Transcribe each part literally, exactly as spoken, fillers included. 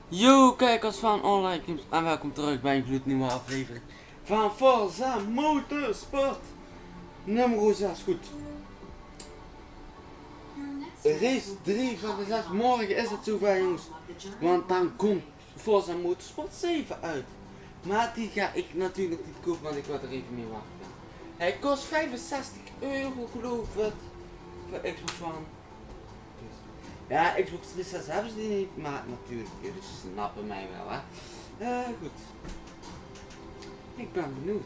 Yo kijkers van Online Games en welkom terug bij een gloednieuwe aflevering van Forza Motorsport nummer zes. Goed. Race drie van de zes. Morgen is het zover, jongens. Want dan komt Forza Motorsport zeven uit. Maar die ga ik natuurlijk niet kopen, want ik wil er even mee wachten. Hij kost vijfenzestig euro geloof ik voor Xbox One. Ja, Xbox driehonderdzestig hebben ze die niet, maar natuurlijk, jullie snappen mij wel, hè. Uh, goed. Ik ben benieuwd.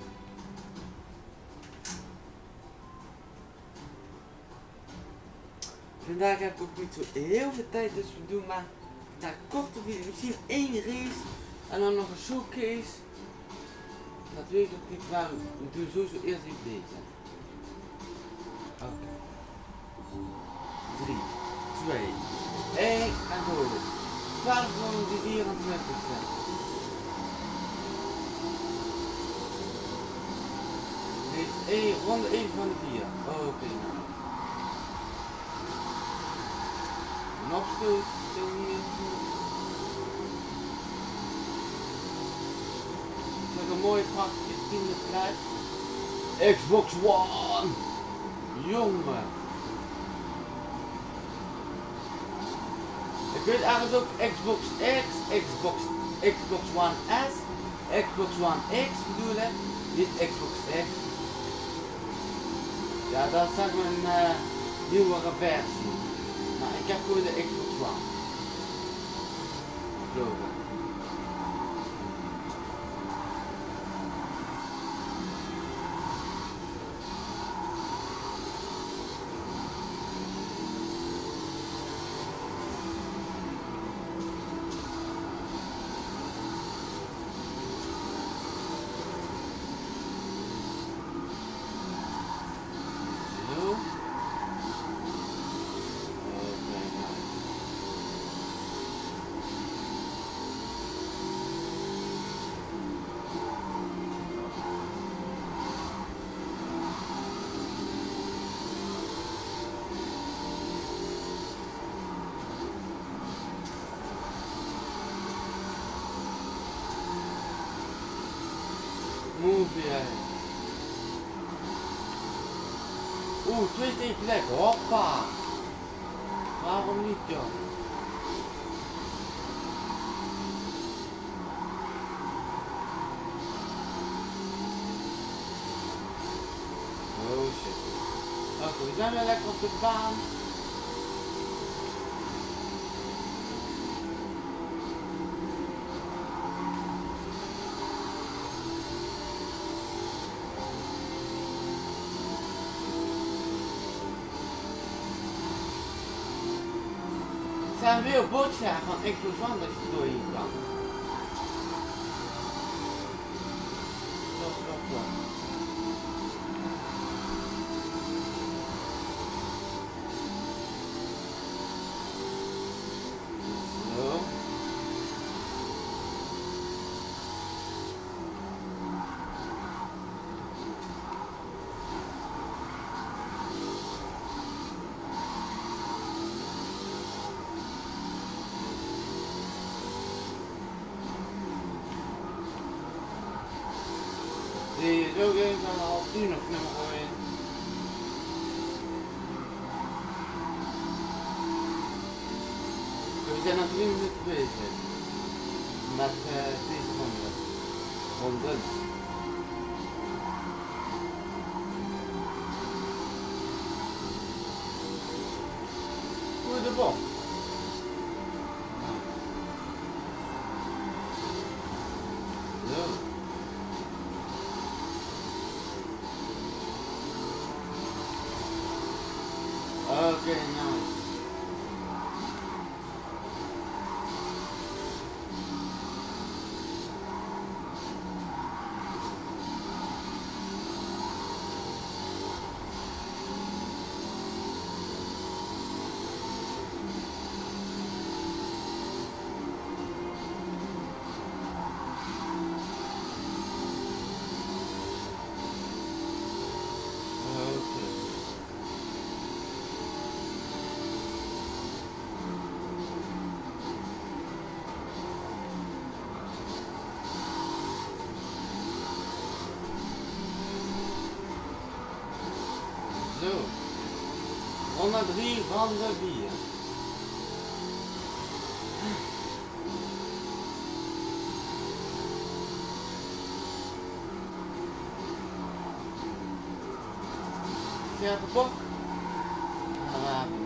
Vandaag heb ik ook niet zo heel veel tijd, dus we doen maar naar korte video. Misschien één race en dan nog een showcase. Dat weet ik ook niet, maar we doen sowieso eerst even deze. Oké. Okay. drie, twee, één en door. twaalf ronden vierentwintig. Dit is één, ronde één van de vier. Oké, okay, nou. Een opstoot, zo niet. Zeg een mooie prachtige tiende plek. Xbox One! Jongen! Ik weet ergens ook Xbox X, Xbox, Xbox One S, Xbox One X bedoel ik, niet Xbox X. Ja, dat is zeg maar een uh, nieuwere versie. Maar ik heb gewoon de Xbox One. Geloof ik. Movie, hè. Oeh, twee tegelijk, hoppa! Waarom niet, joh? Oh shit. Oké, okay, we zijn weer lekker op de baan. Er zijn weer bordjes van Xbox One dat je doorheen kan. Dat is wel klopt. Zo. Die is ook een van de half tien of nummer gooien. We zijn al drie minuten bezig met uh, deze ronde. Rondes. Goede bal. Zo. Okay, nice. Onder drie van de vier. Scherpe bocht. Wapen.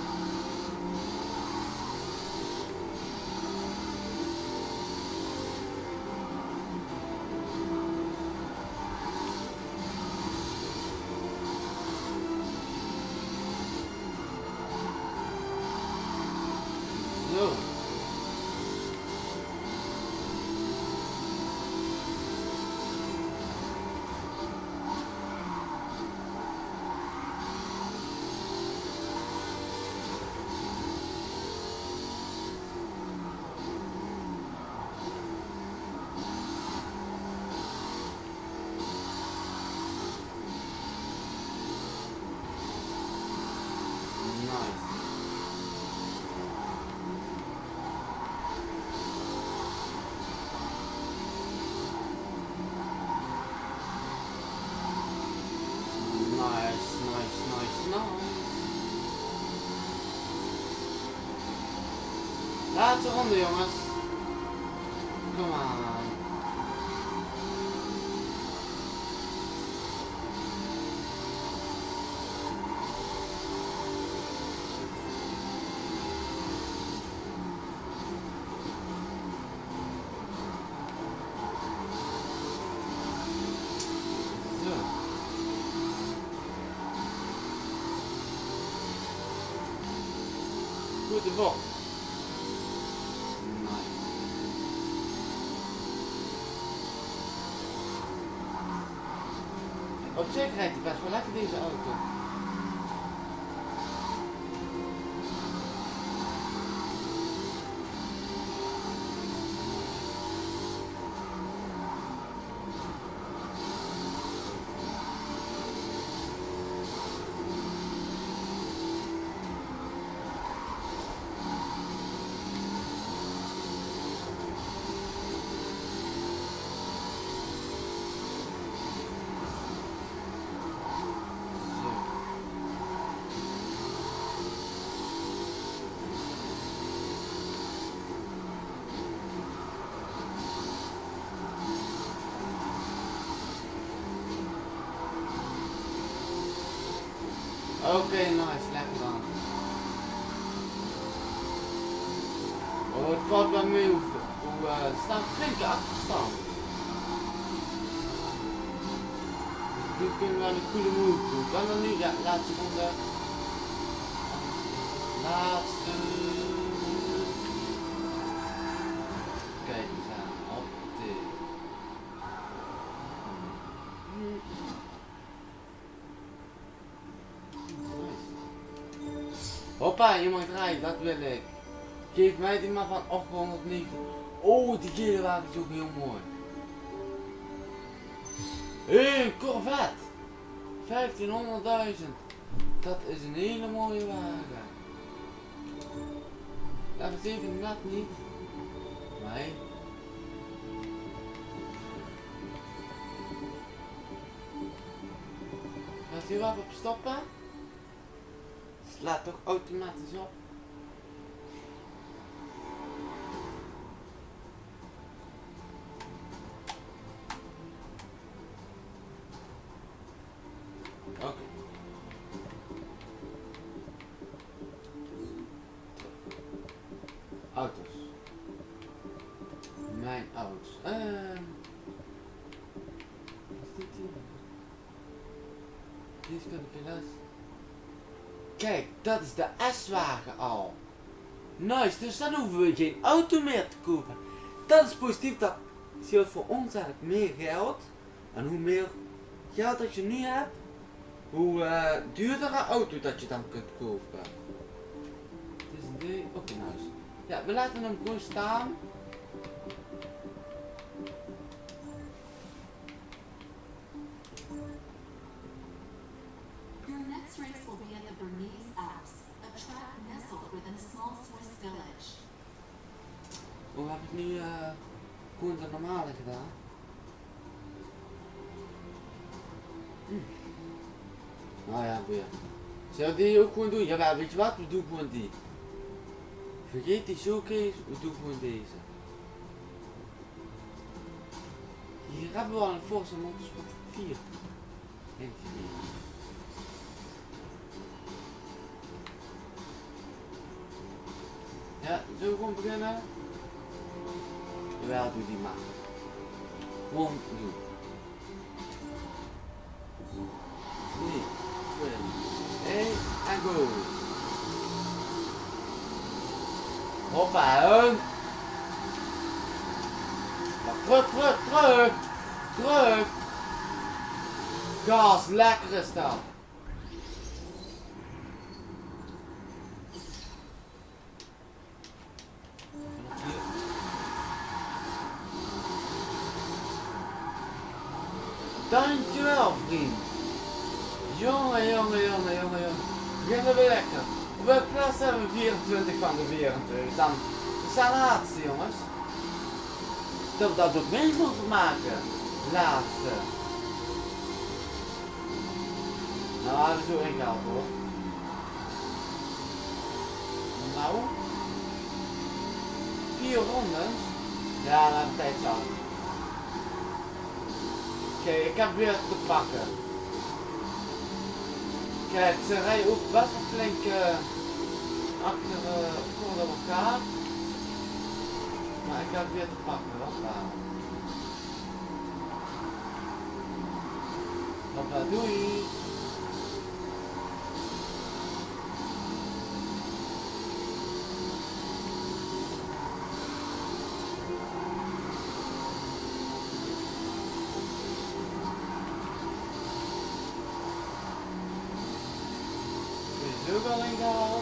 Zo. Laatste ronde, jongens. Kom aan. Zo. Goede bocht. Op zich rijdt hij best wel lekker deze auto. Oké, okay, nice, lekker dan. Oh, het valt wel mee hoe, hoe uh, er staat een flinke achterstand. Dus nu kunnen we wel een coole move doen. Kan dan nu? Ja, laatste ronde. Laatste. Kijk eens aan, op dit. Hoppa, je mag draaien, dat wil ik. Geef mij die maar van achthonderdnegen. Oh, die gele wagen is ook heel mooi. Hé, hey, Corvette. vijftienhonderdduizend. Dat is een hele mooie wagen. Laten we even net niet. Nee. Gaat u wel op stoppen? Slaat toch automatisch op. Oké. Okay. Auto's. Mijn auto's. Ehm. Wat is dit hier? Deze kan ik helaas. Kijk, dat is de S-wagen al. Nice, dus dan hoeven we geen auto meer te kopen. Dat is positief, dat scheelt voor ons eigenlijk meer geld. En hoe meer geld dat je nu hebt, hoe uh, duurdere auto dat je dan kunt kopen. Het is een ding, oké, nice. Ja, we laten hem gewoon staan. Hoe heb ik nu uh, gewoon de normale gedaan? Hm. Nou ja, boeien. Zou die ook gewoon doen? Jawel, weet je wat? We doen gewoon die. Vergeet die showcase, we doen gewoon deze. Hier hebben we al een Forza Motorsport vier. Ja, zullen we gewoon beginnen? Jawel, doe die maar. Gewoon doen. drie, twee, één en go. Hoppa, hun. Terug, terug, terug. Terug. Gas, lekker is dat. Dankjewel, vriend. Jongen, jongen, jongen, jongen, jongen. Beginnen we lekker. Welke plaats hebben we? vierentwintig van de vierentwintig. Dan, we staan laatste, jongens. Dat we dat ook mee moeten maken. Laatste. Nou, dat is zo ingehaald hoor. Nou. Vier rondes. Ja, dat heb tijd zat. Oké, okay, ik heb weer te pakken. Kijk, ze rijden ook best wel flink uh, achter uh, elkaar. Maar ik heb weer te pakken, hoppa. Hoppa, doei. Is ook al ingehaald.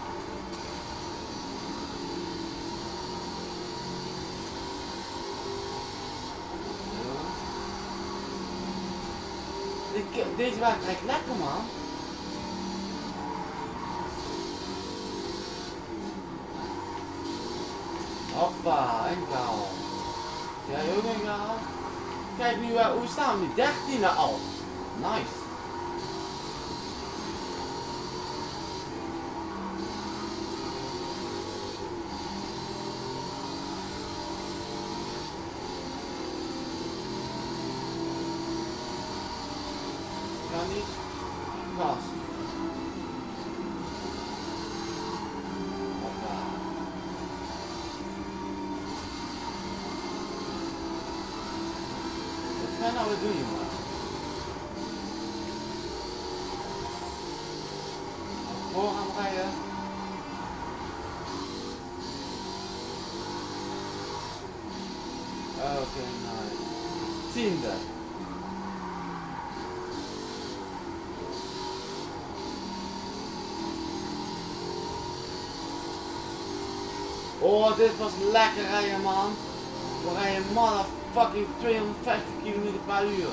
Deze wagen rijdt lekker, man. Hoppa, ingehaald. Jij ook ingehaald? Kijk nu, uh, hoe staan we nu? dertiende al. Nice. Kan niet. Gas. Hoppa. Wat ga je nou weer doen, jongen? Voor gaan rijden. Oké, okay, nice. Tiende. Oh, dit was lekker rijden, man. We rijden motherfucking tweehonderdvijftig kilometer per uur.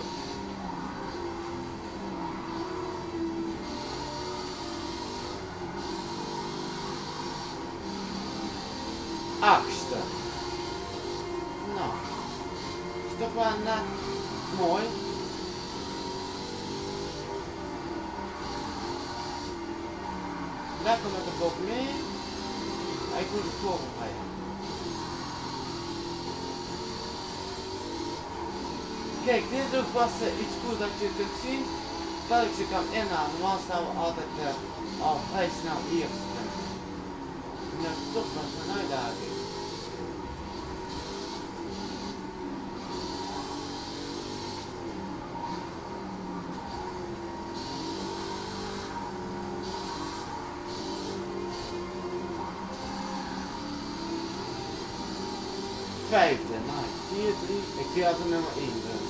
Achtste. Nou, is toch wel net mooi. Lekker met de bok mee. Ik moet het voorbereiden. Kijk, dit is ook pas uh, iets goed dat je kunt zien dat ik ze kan inhalen. Normaal staan we altijd uh, al vrij snel eerst. En dat is toch wel een uitdaging. Vijfde, nou, vier, drie, ik zie altijd nummer één. Dus.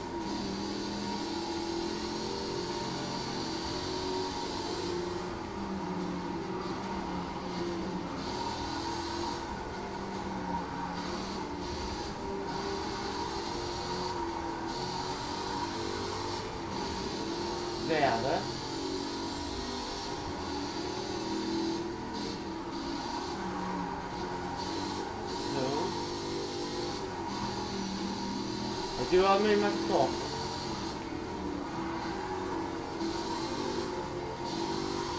Derde. Ik doe wel mee met de top.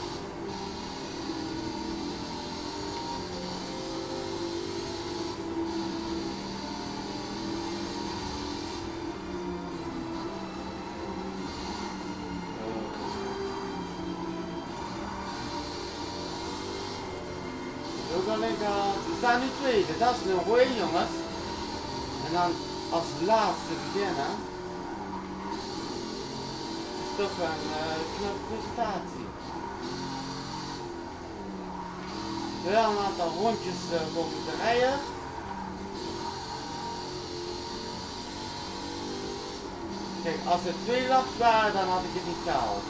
staan nu tweede, dat is nog één jongens. En dan als laatste beginnen. Is toch een uh, knappe presentatie. Wel een aantal rondjes uh, voor moeten rijden. Kijk, als het twee laps waren, dan had ik het niet gehaald.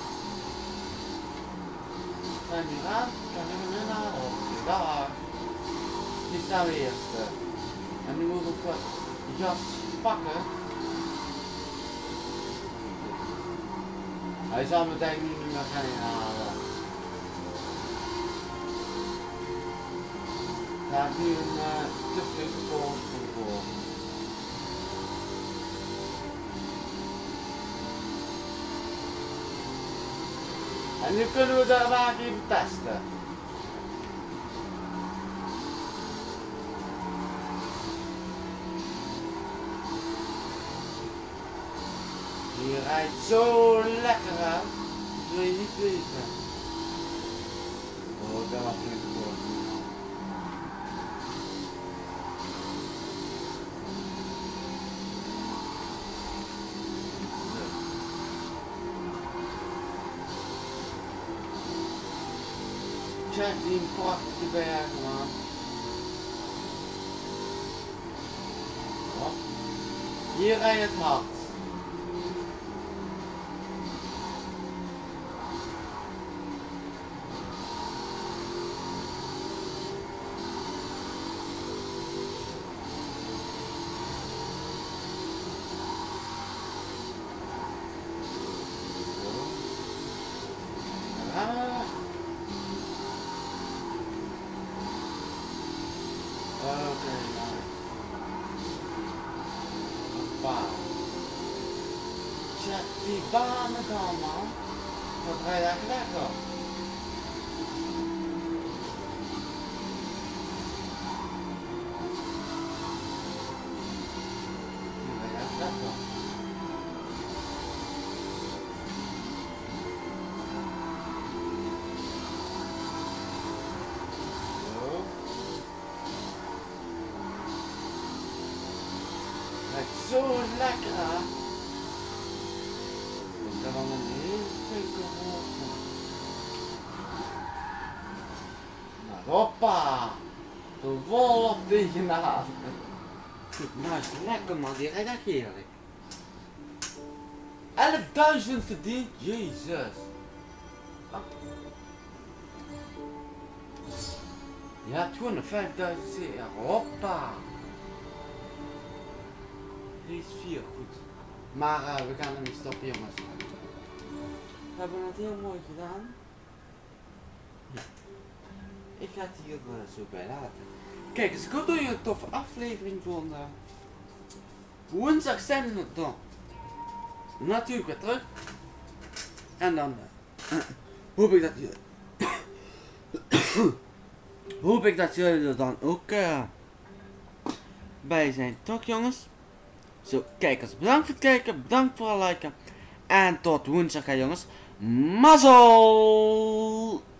Zijn die aan? Kan ik hem weer naar op? Daar. Die staan we eerste. En nu moet ik wat jas pakken. Hij zal me denk ik niet meer gaan inhalen. Daar heb nu een uh, te vlugge voorsprong voor. En nu kunnen we de wagen even testen. Die rijdt zo lekker hè. Dat wil je niet weten. Oh, dat was niet goed. Check die prachtige bergen man. Oh. Hier rijdt het hard. Check die banen dan man. Dat rijdt echt lekker. Die rijdt echt lekker. Zo. Rijdt zo lekker hè. Dat was een heel flinke hoogte. Nou, hoppa! Zo volop tegenaan. Nou is lekker man, die rijdt echt heerlijk. elfduizend verdiend, jezus. Oh. Je hebt gewoon een vijfduizend C R, hoppa! Race vier, goed. Maar uh, we gaan er niet stoppen jongens. We hebben het heel mooi gedaan. Ja. Ik ga het hier uh, zo bij laten. Kijk eens, ik hoop dat jullie een toffe aflevering vonden. Woensdag zijn we dan natuurlijk weer terug. En dan uh, hoop ik dat jullie hoop ik dat jullie er dan ook uh, bij zijn, toch jongens? Zo, kijkers, bedankt voor het kijken, bedankt voor het liken. En tot woensdag, hè, jongens. Mazzel!